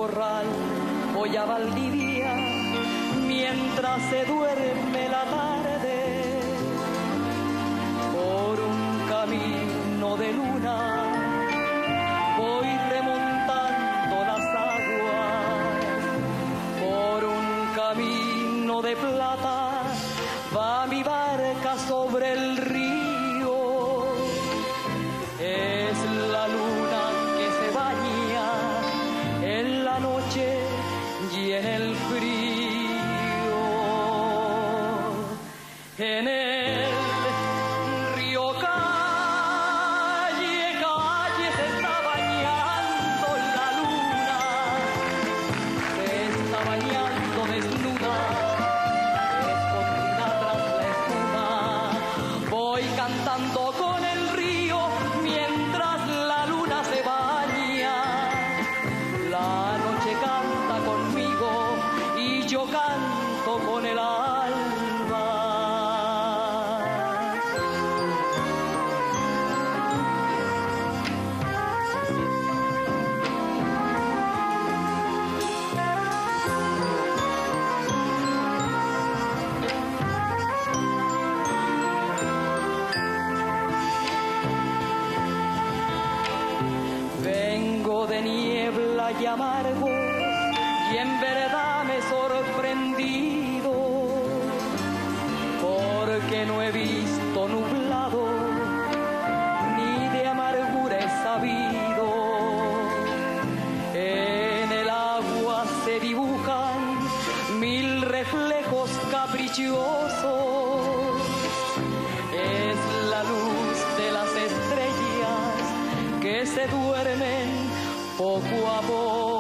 corral voy a Valdivia mientras se duerme la tarde. Por un camino de luna voy remontando las aguas. Por un camino de plata va mi barca sobre el río. Es la luna que se baña en la noche y en el frío. En el río Calle, Calle se está bañando la luna. Se está bañando desnuda, escondida tras la espuma. Voy cantando con el río mientras la luna se baña. La noche canta conmigo y yo canto con el alba. Vengo de niebla y amargo y en verdad me he sorprendido, porque no he visto nublado ni de amargura he sabido. En el agua se dibujan mil reflejos caprichosos. Es la luz de las estrellas que se duermen poco a poco.